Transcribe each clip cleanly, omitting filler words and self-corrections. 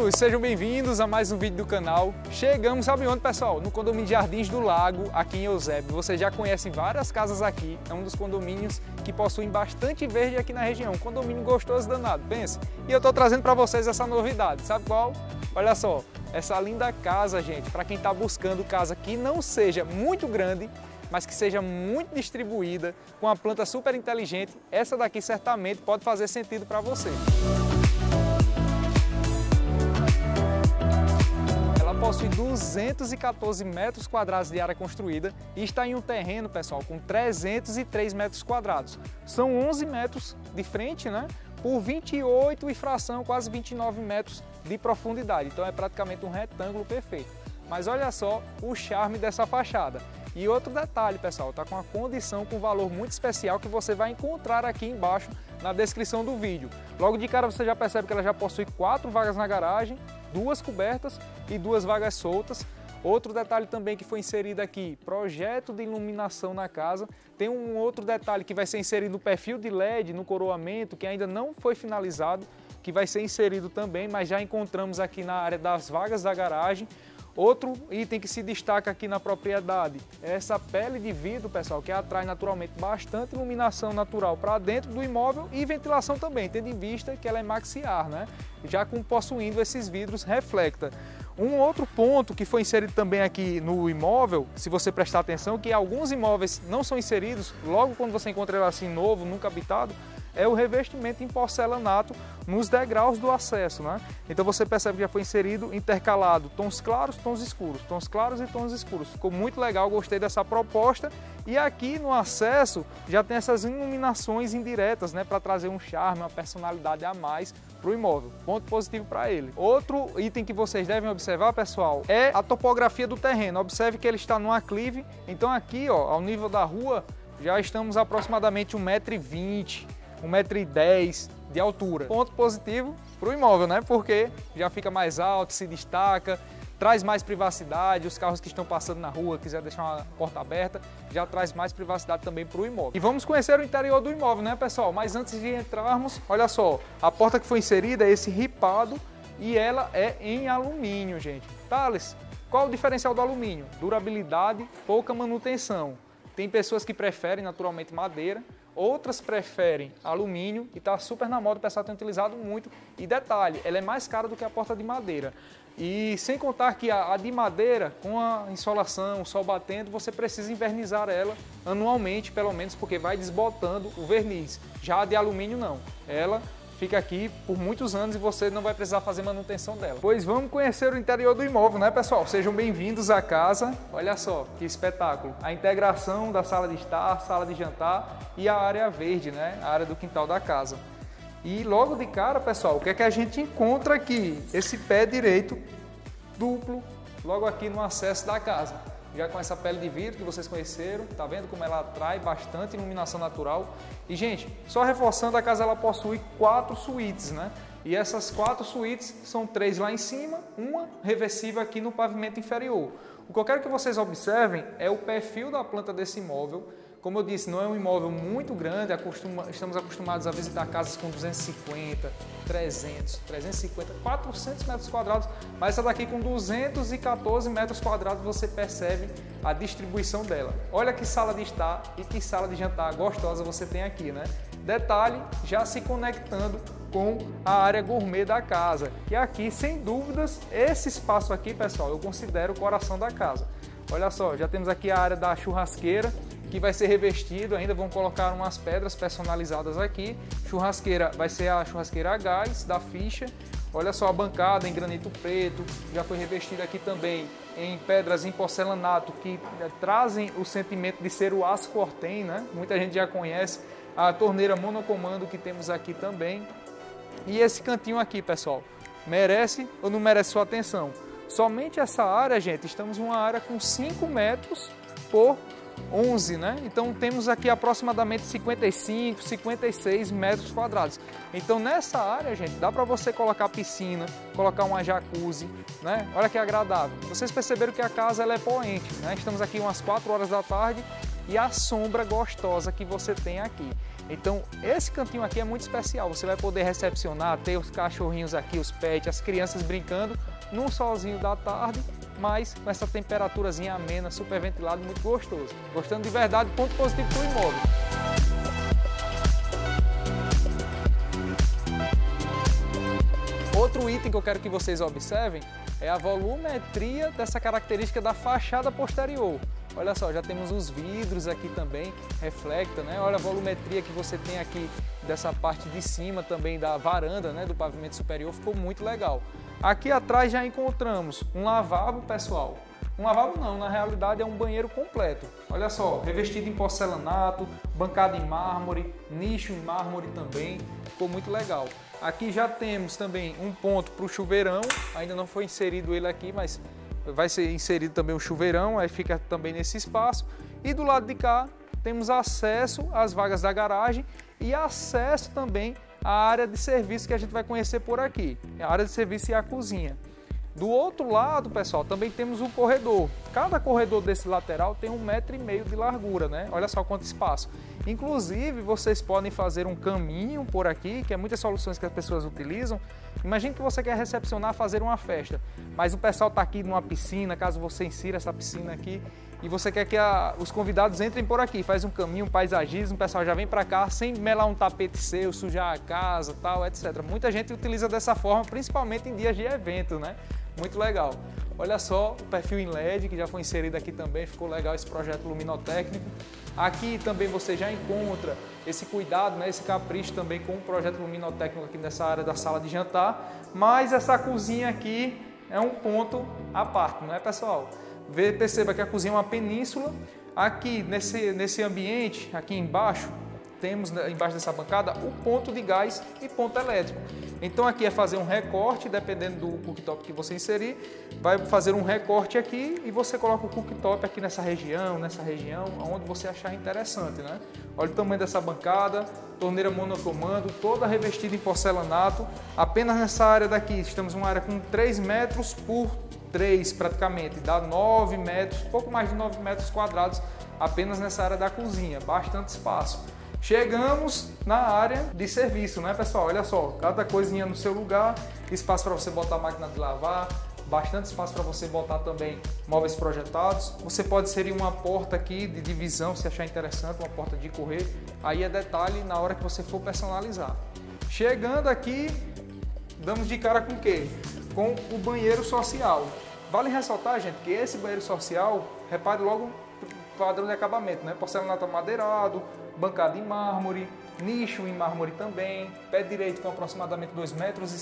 amigos, sejam bem-vindos a mais um vídeo do canal. Chegamos, sabe onde, pessoal? No condomínio Jardins do Lago, aqui em Eusébio. Vocês já conhecem várias casas aqui, é um dos condomínios que possuem bastante verde aqui na região. Um condomínio gostoso danado, pense. E eu tô trazendo para vocês essa novidade, sabe qual? Olha só, essa linda casa, gente, para quem tá buscando casa que não seja muito grande, mas que seja muito distribuída, com uma planta super inteligente, essa daqui certamente pode fazer sentido para você. Possui 214 metros quadrados de área construída e está em um terreno, pessoal, com 303 metros quadrados. São 11 metros de frente, né? Por 28 e fração, quase 29 metros de profundidade. Então é praticamente um retângulo perfeito. Mas olha só o charme dessa fachada. E outro detalhe, pessoal, está com uma condição com valor muito especial que você vai encontrar aqui embaixo na descrição do vídeo. Logo de cara você já percebe que ela já possui 4 vagas na garagem, 2 cobertas e 2 vagas soltas. Outro detalhe também que foi inserido aqui, projeto de iluminação na casa. Tem um outro detalhe que vai ser inserido no perfil de LED, no coroamento, que ainda não foi finalizado, que vai ser inserido também, mas já encontramos aqui na área das vagas da garagem. Outro item que se destaca aqui na propriedade é essa pele de vidro, pessoal, que atrai naturalmente bastante iluminação natural para dentro do imóvel e ventilação também, tendo em vista que ela é maxiar, né? Já possuindo esses vidros reflecta. Um outro ponto que foi inserido também aqui no imóvel, se você prestar atenção, que alguns imóveis não são inseridos logo quando você encontra ele assim novo, nunca habitado, é o revestimento em porcelanato nos degraus do acesso, né? Então você percebe que já foi inserido, intercalado, tons claros, tons escuros, tons claros e tons escuros. Ficou muito legal, gostei dessa proposta. E aqui no acesso já tem essas iluminações indiretas, né? Para trazer um charme, uma personalidade a mais para o imóvel. Ponto positivo para ele. Outro item que vocês devem observar, pessoal, é a topografia do terreno. Observe que ele está num aclive. Então aqui, ó, ao nível da rua, já estamos aproximadamente 1,20 m, 1,10 m de altura. Ponto positivo para o imóvel, né? Porque já fica mais alto, se destaca, traz mais privacidade. Os carros que estão passando na rua, quiser deixar uma porta aberta, já traz mais privacidade também para o imóvel. E vamos conhecer o interior do imóvel, né, pessoal? Mas antes de entrarmos, olha só, a porta que foi inserida é esse ripado e ela é em alumínio, gente. Thales, qual o diferencial do alumínio? Durabilidade, pouca manutenção. Tem pessoas que preferem naturalmente madeira, outras preferem alumínio e está super na moda, o pessoal tem utilizado muito. E detalhe, ela é mais cara do que a porta de madeira. E sem contar que a de madeira, com a insolação, o sol batendo, você precisa invernizar ela anualmente, pelo menos, porque vai desbotando o verniz. Já a de alumínio não, ela fica aqui por muitos anos e você não vai precisar fazer manutenção dela. Pois vamos conhecer o interior do imóvel, né, pessoal? Sejam bem-vindos à casa. Olha só que espetáculo. A integração da sala de estar, sala de jantar e a área verde, né? A área do quintal da casa. E logo de cara, pessoal, o que é que a gente encontra aqui? Esse pé direito duplo, logo aqui no acesso da casa. Já com essa pele de vidro que vocês conheceram, tá vendo como ela atrai bastante iluminação natural. E, gente, só reforçando, a casa ela possui 4 suítes, né? E essas 4 suítes são 3 lá em cima, uma reversível aqui no pavimento inferior. O que eu quero que vocês observem é o perfil da planta desse imóvel. Como eu disse, não é um imóvel muito grande, estamos acostumados a visitar casas com 250, 300, 350, 400 metros quadrados, mas essa daqui com 214 metros quadrados você percebe a distribuição dela. Olha que sala de estar e que sala de jantar gostosa você tem aqui, né? Detalhe, já se conectando com a área gourmet da casa. E aqui, sem dúvidas, esse espaço aqui, pessoal, eu considero o coração da casa. Olha só, já temos aqui a área da churrasqueira, que vai ser revestido, ainda vão colocar umas pedras personalizadas aqui. Churrasqueira vai ser a churrasqueira a gás da ficha. Olha só a bancada em granito preto, já foi revestida aqui também em pedras em porcelanato que trazem o sentimento de ser o aço cortem, né? Muita gente já conhece. A torneira monocomando que temos aqui também. E esse cantinho aqui, pessoal, merece ou não merece sua atenção? Somente essa área, gente, estamos em uma área com 5 metros por 11, né? Então temos aqui aproximadamente 55, 56 metros quadrados. Então nessa área, gente, dá para você colocar piscina, colocar uma jacuzzi, né? Olha que agradável. Vocês perceberam que a casa ela é poente, né? Estamos aqui umas 4 horas da tarde e a sombra gostosa que você tem aqui. Então esse cantinho aqui é muito especial, você vai poder recepcionar, ter os cachorrinhos aqui, os pets, as crianças brincando num solzinho da tarde, mas com essa temperaturazinha amena, super ventilado, muito gostoso. Gostando de verdade, ponto positivo para o imóvel. Outro item que eu quero que vocês observem é a volumetria dessa característica da fachada posterior. Olha só, já temos os vidros aqui também, reflecta, né? Olha a volumetria que você tem aqui dessa parte de cima também da varanda, né? Do pavimento superior, ficou muito legal. Aqui atrás já encontramos um lavabo, pessoal. Um lavabo não, na realidade é um banheiro completo. Olha só, revestido em porcelanato, bancada em mármore, nicho em mármore também, ficou muito legal. Aqui já temos também um ponto para o chuveirão, ainda não foi inserido ele aqui, mas vai ser inserido também o chuveirão, aí fica também nesse espaço. E do lado de cá temos acesso às vagas da garagem e acesso também à área de serviço que a gente vai conhecer por aqui, a área de serviço e a cozinha. Do outro lado, pessoal, também temos um corredor. Cada corredor desse lateral tem 1,5 m de largura, né? Olha só quanto espaço. Inclusive, vocês podem fazer um caminho por aqui, que é muitas soluções que as pessoas utilizam. Imagine que você quer recepcionar, fazer uma festa, mas o pessoal está aqui numa piscina, caso você insira essa piscina aqui, e você quer que os convidados entrem por aqui, faz um caminho, um paisagismo, o pessoal já vem para cá sem melar um tapete seu, sujar a casa, tal, etc. Muita gente utiliza dessa forma, principalmente em dias de evento, né? Muito legal. Olha só o perfil em LED que já foi inserido aqui também, ficou legal esse projeto luminotécnico. Aqui também você já encontra esse cuidado, né, esse capricho também com o projeto luminotécnico aqui nessa área da sala de jantar, mas essa cozinha aqui é um ponto à parte, não é, pessoal? Perceba que a cozinha é uma península. Aqui nesse ambiente, aqui embaixo, temos embaixo dessa bancada o ponto de gás e ponto elétrico. Então aqui é fazer um recorte, dependendo do cooktop que você inserir, vai fazer um recorte aqui e você coloca o cooktop aqui nessa região, onde você achar interessante, né? Olha o tamanho dessa bancada, torneira monocomando, toda revestida em porcelanato. Apenas nessa área daqui, estamos numa área com 3 metros por 3 praticamente, dá 9 metros, pouco mais de 9 metros quadrados apenas nessa área da cozinha, bastante espaço. Chegamos na área de serviço, né, pessoal? Olha só, cada coisinha no seu lugar, espaço para você botar a máquina de lavar, bastante espaço para você botar também móveis projetados. Você pode inserir uma porta aqui de divisão, se achar interessante, uma porta de correr. Aí é detalhe na hora que você for personalizar. Chegando aqui, damos de cara com o quê? Com o banheiro social. Vale ressaltar, gente, que esse banheiro social, repare logo o padrão de acabamento, né? Porcelanato amadeirado, bancada em mármore, nicho em mármore também, pé direito com aproximadamente 2,70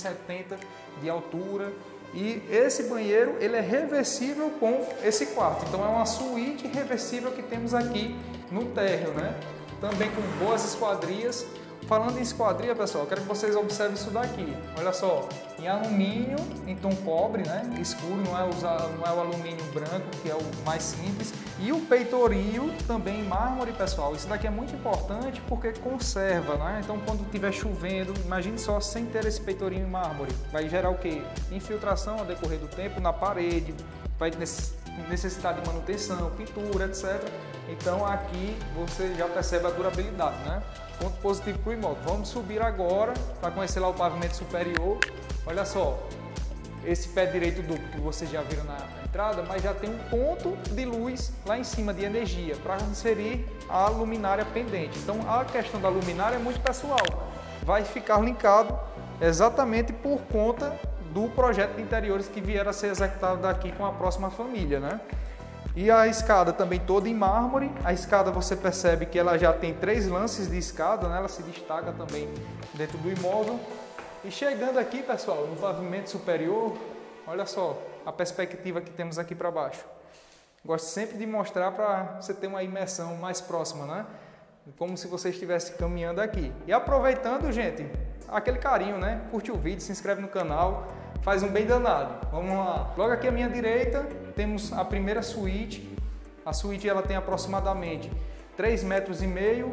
m de altura. E esse banheiro ele é reversível com esse quarto, então é uma suíte reversível que temos aqui no térreo, né? Também com boas esquadrias. Falando em esquadria, pessoal, eu quero que vocês observem isso daqui. Olha só, em alumínio, em tom cobre, né? Escuro, não é o alumínio branco, que é o mais simples. E o peitoril também em mármore, pessoal. Isso daqui é muito importante porque conserva, né? Então, quando estiver chovendo, imagine só sem ter esse peitoril em mármore. Vai gerar o quê? Infiltração ao decorrer do tempo na parede, vai necessitar de manutenção, pintura, etc. Então, aqui você já percebe a durabilidade, né? Ponto positivo para o imóvel. Vamos subir agora para conhecer lá o pavimento superior. Olha só, esse pé direito duplo que vocês já viram na entrada, mas já tem um ponto de luz lá em cima de energia para inserir a luminária pendente. Então a questão da luminária é muito pessoal. Vai ficar linkado exatamente por conta do projeto de interiores que vier a ser executado daqui com a próxima família, né? E a escada também toda em mármore. A escada você percebe que ela já tem 3 lances de escada, né? Ela se destaca também dentro do imóvel. E chegando aqui, pessoal, no pavimento superior, olha só a perspectiva que temos aqui para baixo. Gosto sempre de mostrar para você ter uma imersão mais próxima, né? Como se você estivesse caminhando aqui. E aproveitando, gente, aquele carinho, né? Curte o vídeo, se inscreve no canal, faz um bem danado. Vamos lá. Logo aqui à minha direita temos a primeira suíte. A suíte ela tem aproximadamente 3,5 metros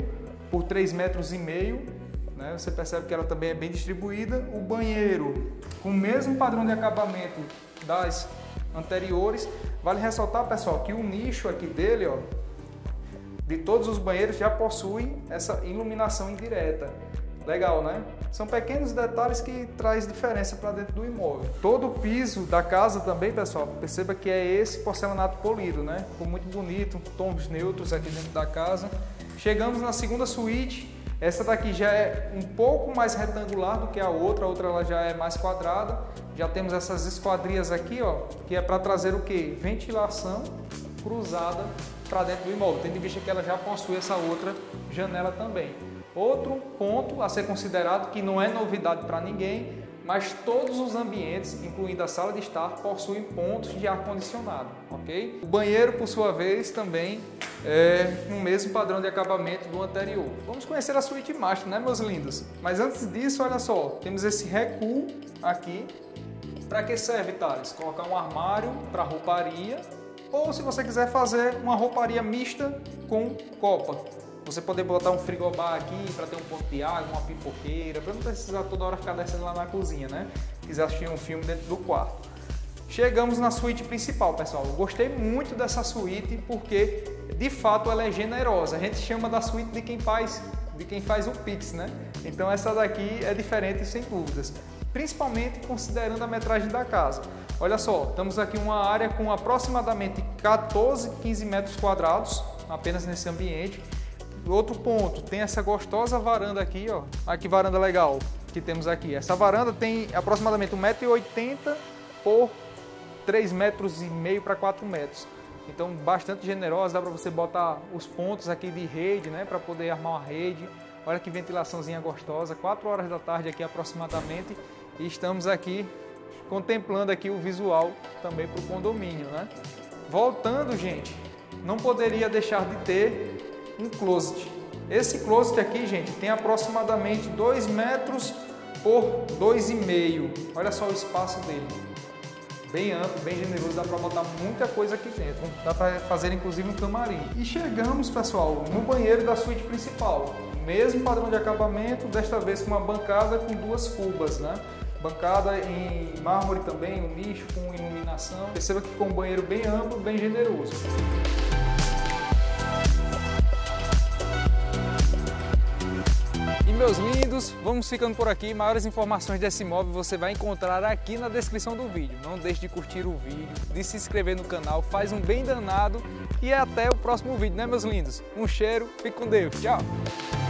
por 3,5 metros, né? Você percebe que ela também é bem distribuída. O banheiro com o mesmo padrão de acabamento das anteriores. Vale ressaltar, pessoal, que o nicho aqui dele, ó, de todos os banheiros já possui essa iluminação indireta. Legal, né? São pequenos detalhes que traz diferença para dentro do imóvel. Todo o piso da casa também, pessoal, perceba que é esse porcelanato polido, né? Ficou muito bonito, tons neutros aqui dentro da casa. Chegamos na segunda suíte. Essa daqui já é um pouco mais retangular do que a outra ela já é mais quadrada. Já temos essas esquadrias aqui, ó, que é para trazer o quê? Ventilação cruzada para dentro do imóvel, tendo em vista que ela já possui essa outra janela também. Outro ponto a ser considerado, que não é novidade para ninguém, mas todos os ambientes, incluindo a sala de estar, possuem pontos de ar-condicionado, ok? O banheiro, por sua vez, também é no mesmo padrão de acabamento do anterior. Vamos conhecer a suíte master, né, meus lindos? Mas antes disso, olha só, temos esse recuo aqui. Para que serve, Thales? Colocar um armário para rouparia, ou se você quiser fazer uma rouparia mista com copa. Você poder botar um frigobar aqui para ter um ponto de água, uma pipoqueira, para não precisar toda hora ficar descendo lá na cozinha, né? Se quiser assistir um filme dentro do quarto. Chegamos na suíte principal, pessoal. Eu gostei muito dessa suíte porque, de fato, ela é generosa. A gente chama da suíte de quem faz o Pix, né? Então essa daqui é diferente, sem dúvidas. Principalmente considerando a metragem da casa. Olha só, estamos aqui em uma área com aproximadamente 14, 15 metros quadrados, apenas nesse ambiente. Outro ponto, tem essa gostosa varanda aqui, ó. Olha que varanda legal que temos aqui. Essa varanda tem aproximadamente 1,80 m por 3,5 m para 4 metros. Então, bastante generosa, dá para você botar os pontos aqui de rede, né, para poder armar uma rede. Olha que ventilaçãozinha gostosa, 4 horas da tarde aqui aproximadamente. E estamos aqui contemplando aqui o visual também para o condomínio, né? Voltando, gente, não poderia deixar de ter um closet. Esse closet aqui, gente, tem aproximadamente 2 metros por 2,5. Olha só o espaço dele. Bem amplo, bem generoso, dá para botar muita coisa aqui dentro. Dá para fazer inclusive um camarim. E chegamos, pessoal, no banheiro da suíte principal. Mesmo padrão de acabamento, desta vez com uma bancada com 2 cubas, né? Bancada em mármore também, um nicho com iluminação. Perceba que ficou um banheiro bem amplo, bem generoso. E meus lindos, vamos ficando por aqui. Maiores informações desse imóvel você vai encontrar aqui na descrição do vídeo. Não deixe de curtir o vídeo, de se inscrever no canal, faz um bem danado e até o próximo vídeo, né, meus lindos? Um cheiro, fique com Deus, tchau!